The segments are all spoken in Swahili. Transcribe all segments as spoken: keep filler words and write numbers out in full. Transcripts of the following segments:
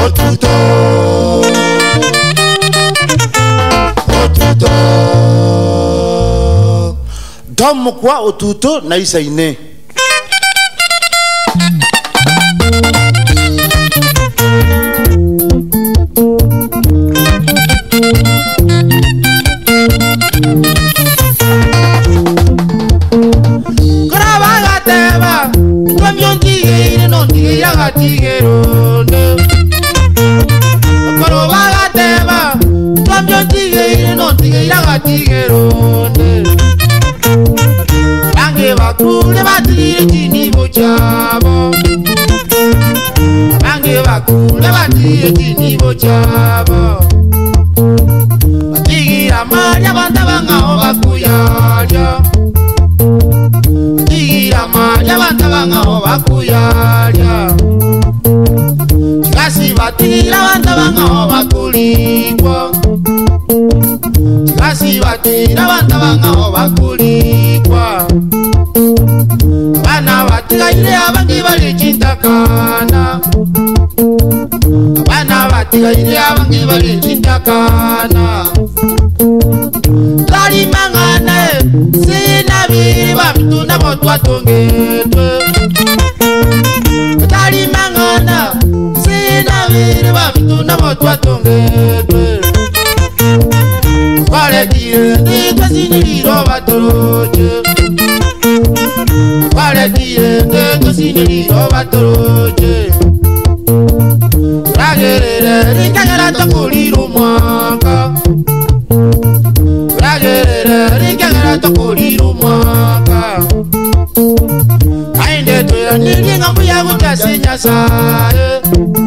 Otuto Otuto Domo kwa otuto na isa ine Kurabaga teba Kamyon tigere non tigere tigeronde Kurabaga teba Kamyon tigere non tigere tigeronde Bange bakule batire tini bochabo Bange bakule batire tini bochabo Batigira maria banda banga obakuyaja Batigira maria banda banga obakuyaja Chikasi batira banda banga obakulikwa Chikasi batira banda banga obakulikwa Bana batira ile abangi bali chintakana Bana batira ile abangi bali chintakana Lari mangane sina biba mituna motwa tongedwe Lari mangana sina biba mituna motwa tongedwe Wale dire ni kasini liro batoroje Wale dire ni kasini liro batoroje Ragerere rikagara tokuliro mwaka Ragerere rikagara tokuliro mwaka Ainde tuya nilinga mbuya kuchasinya sae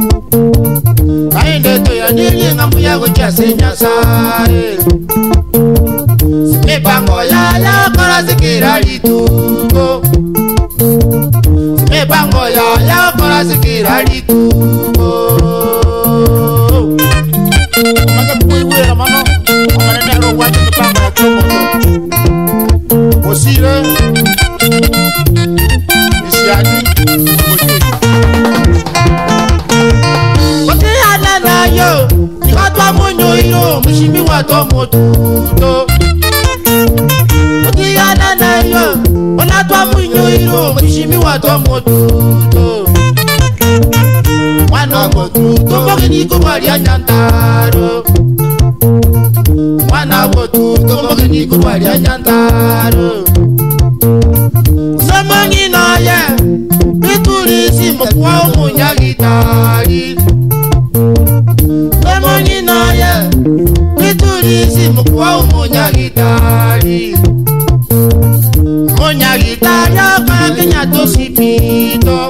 Ainde tuya nilinga mbuya kuchasinya sae Simepango ya ya kora sikira litugo Simepango ya ya kora sikira litugo Maka kuiwera mano Amanene ro watu mipango ya tomo Osire Isiani Kote ana na yo Nikatwa monyo iro Mshimi wato motuto Kote ana na yo Onatwa monyo iro Mshimi wato motuto Mwana motuto Mogeni kubali anyantaro Mwana motuto Mogeni kubali anyantaro Samangi na ye Bitulisi mkwa umunyagitari Samangi na ye Bitulisi mkwa umunyagitari Munyagitari Akora Kenya tosipito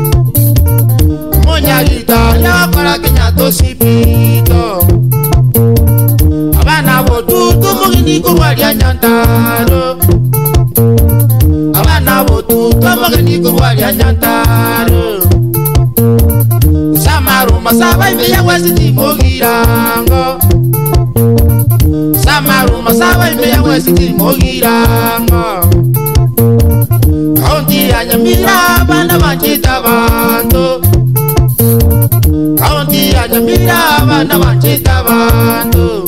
Munyagitari Akora Kenya tosipito Abana botuto Mogeni kubali anyantaro Abana botuto Mogeni kubali anyantaro Samaruma sabaime ya waziti mogirango Samaruma sabaime ya waziti mogirango Kaunti anyamira abana banchita bantu Kaunti anyamira abana banchita bantu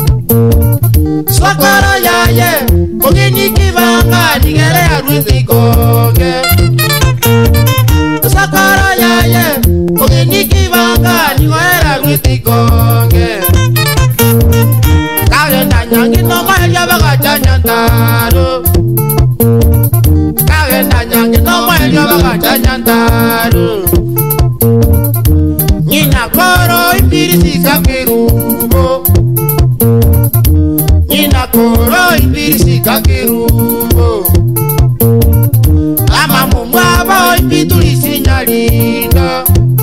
Swakara yaye Mogeni kivanga nigere ya rwizikoge Swakara yaye Mogeni kivanga nigere ya rwizikoge Kage na nyangi no maelya bagacha nyantaro Kage na nyangi no maelya bagacha nyantaro Nina koro impirisi kakirubo Nina koro impirisi kakirubo Ama mumwabo impitulisi nyalinda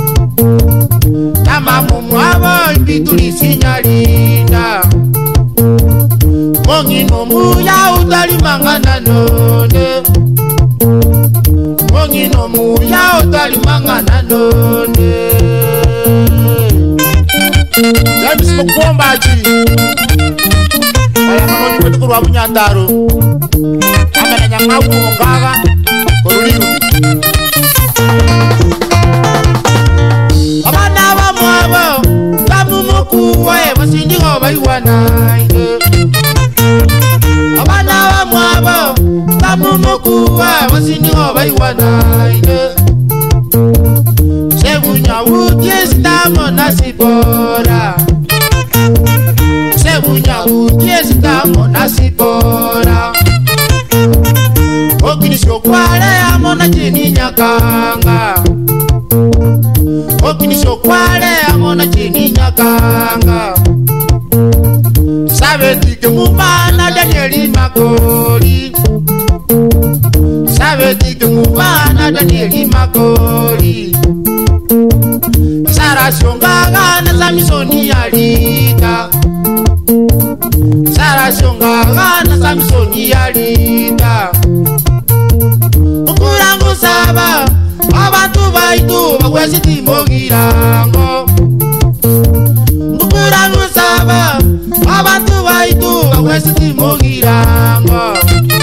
Ama mumwabo impitulisi nyalinda Mongi nomu ya utali mangana none Mongi nomu ya utali mangana none James Mukwomba ji Aya mamoni kwetu kuruwa bunyandaro Amena nyangawu ngaga Kuruliru Abana wa mwaba iwana ine Sebunya utie stamo nasipora Sebunya utie stamo nasipora Okinisho kwale amona chini nyakanga Okinisho kwale amona chini nyakanga Sabe tike mumana Danieli Makoli Sabe tike mumana Danieli Makoli Sara shongaga na Samsoni alita Sara shongaga na Samsoni alita Ukurangu saba abantu baitu bakwesi timogirango Ukurangu saba abantu baitu bakwesi timogirango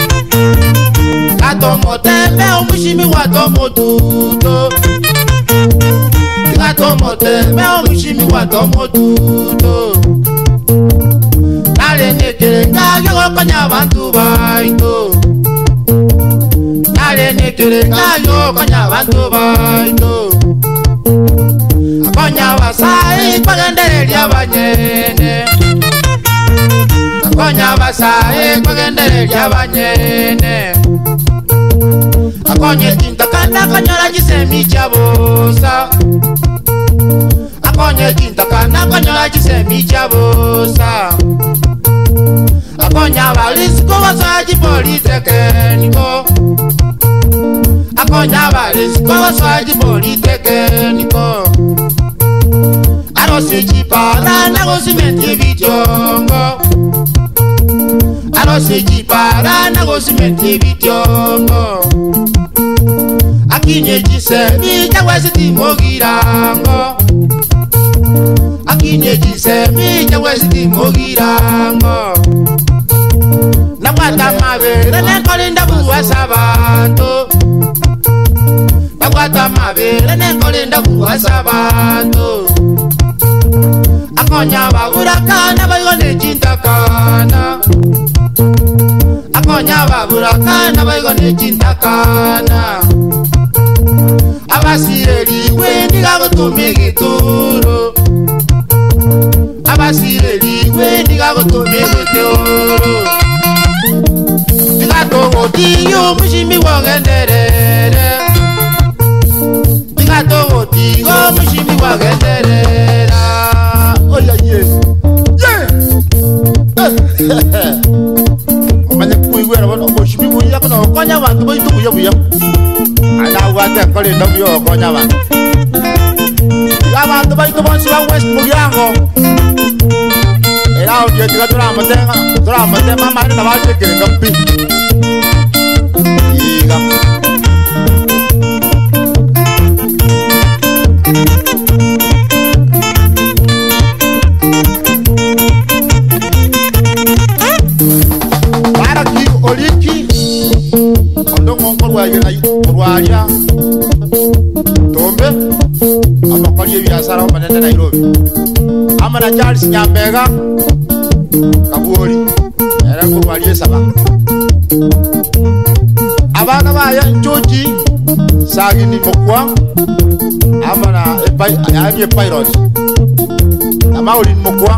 Katomo tembe omushimi watomo tuto Katomo tembe omushimi watomo tuto Nale nekere ngage gokonya abantu baitu Nale nekere ngage gokonya abantu baitu Akonya basai pagendere lyabanyene Akonya basai pagendere lyabanyene Akonye tinta kanda kanyola jisemi chabosa Akonye tinta kanda kanyola jisemi chabosa Akonya balisiko wasaji politekeniko Akonya balisiko wasaji politekeniko Arosi jipara na gosimenti vitiongo Arosi jipara na gosimenti vitiongo Akinye jisemi jawesi timogirango Akinye jisemi jawesi timogirango Nakwata mabere nenkolinda buwa sabanto Nakwata mabere nenkolinda buwa sabanto Akonya baburakana bayigone chintakana Akonya baburakana bayigone chintakana Abasireli weni gagutumi gituro Abasireli weni gagutumi gituro Digato odiyo mushimi wagenderere Digato odiyo mushimi wagenderera Oya ye Ye Omanye kuiwera bono mushimi buya kono konya bantu boitu buya buya Ana wate kole nobyo konya bantu Abantu boitu bonsi ba West Mugirango Era odio tiga turamutenga turamutenga mama na baje kirenga pi Iga Para ki oliki Ondo ngongol wa yena urwaria Tombe Amakali biashara manene Nairobi Amana Charles Nyambega Kaburi era kurwarie saba Abana baya njoji sagini mokwa Amana epai ayabye pilot Amauli mokwa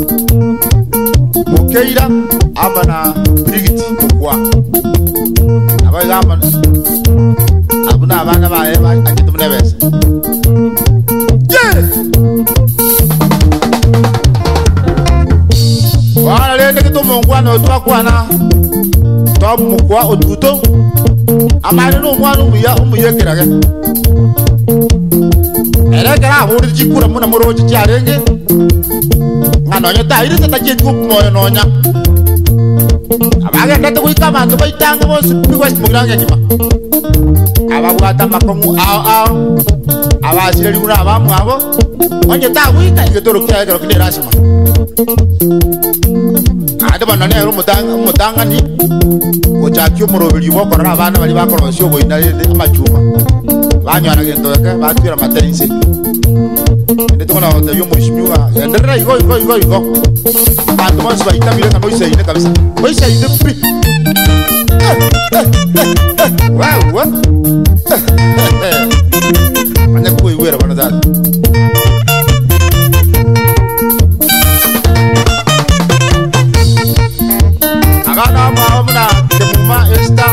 Mokeira Amana Brigit mokwa Abaga amana Abuna abana baya akitumne bese Yeah Wana lende kito mongwana otwa kwana Top mukwa otuto Amani no mwana umuya umuye kirage Ere kera aburi jikura muna moroji cyarenge Nganonya ta iri tata jitku moyo nonya Abaga ndate kuika bantu bayitanga bose West Mugirango nyima Ababwata makomu ao ao Abasiri kuna abamu abo Onye ta kuika igitoro kya igitoro kine rasima Ade banane ero mutanga mutanga ni Ochakyo murobiri bokora abana bali bakorosyo boyina yende amachuma Banywana gendo yake batwira materinse Ende tokona hote yo mushimiwa Endera igo igo igo igo Bantu monsi bayita mire kano isa ine kabisa Oisa ine pi Wow, mana kue wira mana dah? Agak nama mana cuma esta,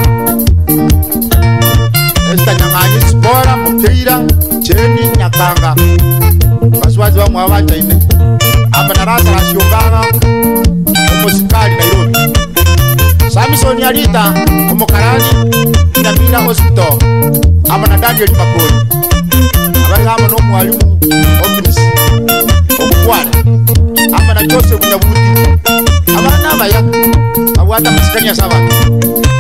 esta nyangani spora mukira cheni nyakanga. Paswazi wangu hawaja ini. Ama narasa la shiogana umusikali Nairobi. Samson Yalita umukarani Inamina Hospital. Ama na Daniel Makori. Abari hama no mwalimu Okinis Okwala. Ama na Joseph Nyabuti. Ama na maya awata msikanya sawa.